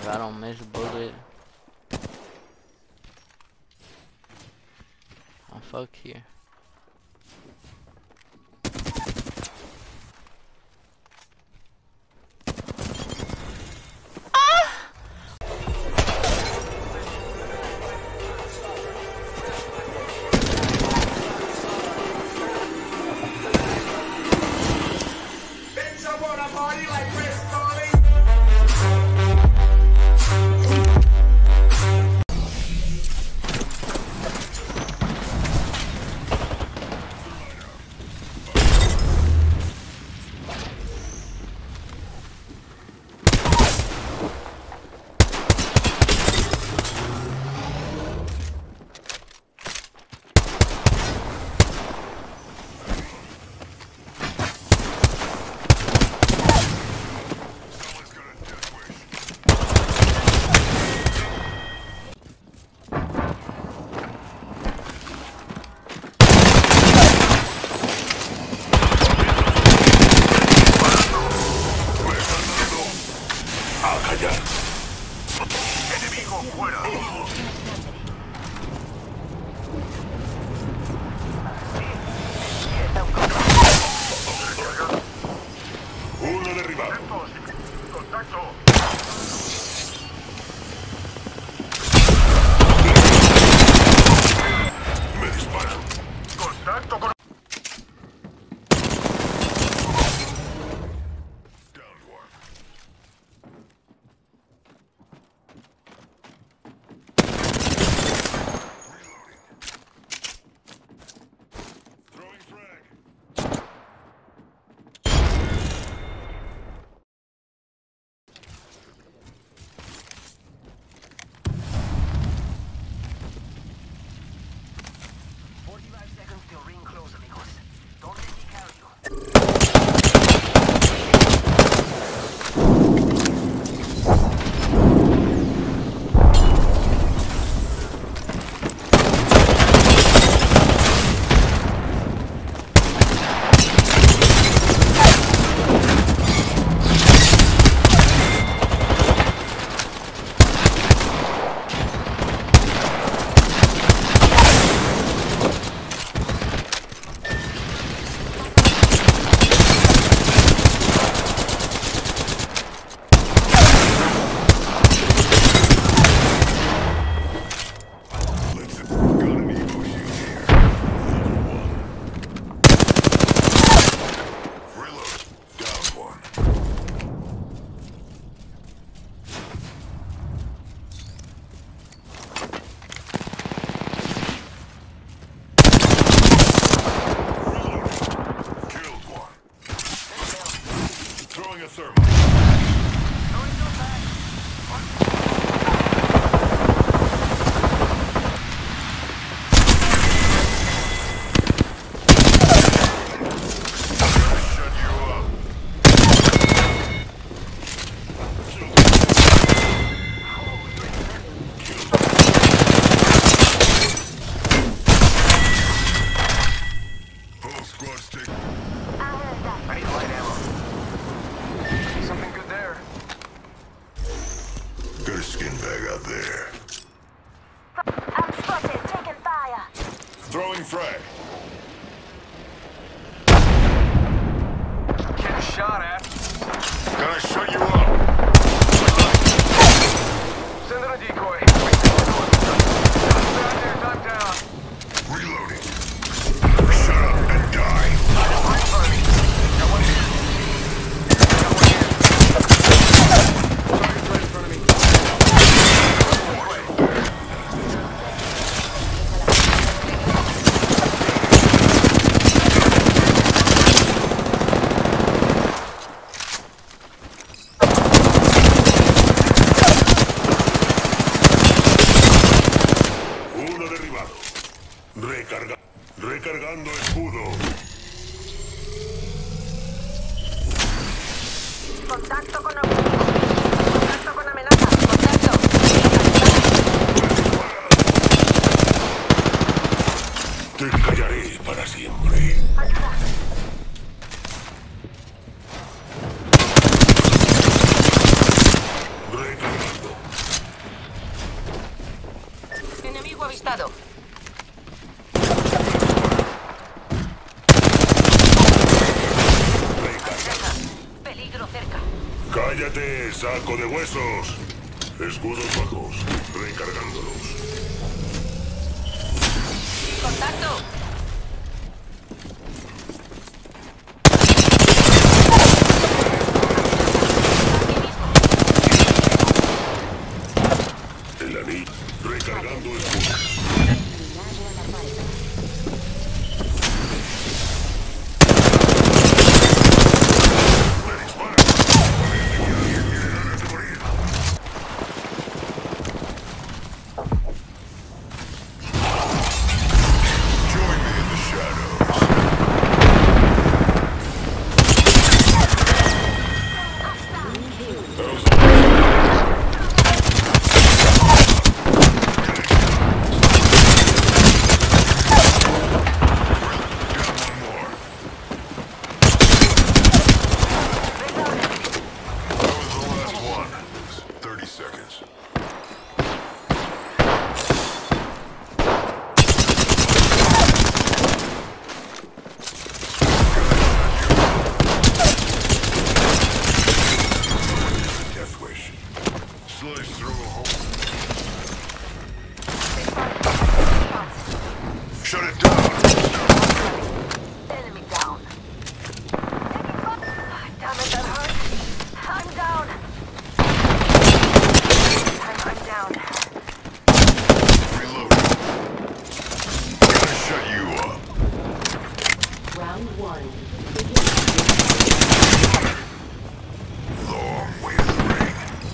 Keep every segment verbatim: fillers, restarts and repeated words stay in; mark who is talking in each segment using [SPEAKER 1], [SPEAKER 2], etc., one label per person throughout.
[SPEAKER 1] I don't miss bullet. I'm fucked here.
[SPEAKER 2] Throwing frag.
[SPEAKER 3] Get shot at.
[SPEAKER 2] Gonna shut you up.
[SPEAKER 3] Send in a decoy. Down there, time down.
[SPEAKER 2] Reloading. Shut up and die.
[SPEAKER 3] Right in front of me. Got one here. Got one here. Target's right in front of me.
[SPEAKER 2] Recarga. Recargando escudo.
[SPEAKER 4] Contacto con Contacto con amenaza. Contacto.
[SPEAKER 2] Te callaré para siempre.
[SPEAKER 4] Ayuda.
[SPEAKER 2] Recargando. ¡Cállate, saco de huesos! Escudos bajos, recargándolos.
[SPEAKER 4] ¡Contacto!
[SPEAKER 2] El anillo, recargando escudos. Shut it down!
[SPEAKER 4] Enemy down. Damn it, that hurt. I'm down. I'm, I'm down.
[SPEAKER 2] Reload. Gonna shut you up.
[SPEAKER 5] Round one.
[SPEAKER 2] Long way to the ring.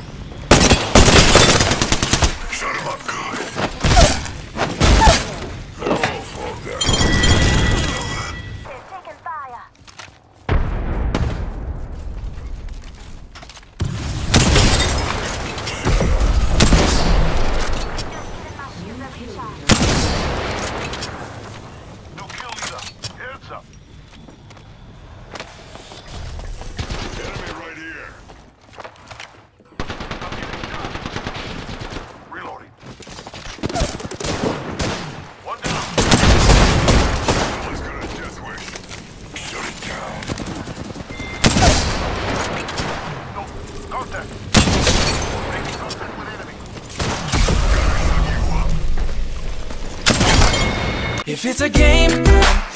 [SPEAKER 2] Shut him up good. They'll all fall down.
[SPEAKER 4] They're taking fire.
[SPEAKER 3] No kill leader. Heads up.
[SPEAKER 2] Enemy right here.
[SPEAKER 3] I'm getting shot. Reloading. One down.
[SPEAKER 2] Someone's got a death wish. Shut it down.
[SPEAKER 3] No. Contact. Making contact with enemy.
[SPEAKER 2] Gotta shut you up.
[SPEAKER 6] If it's a game,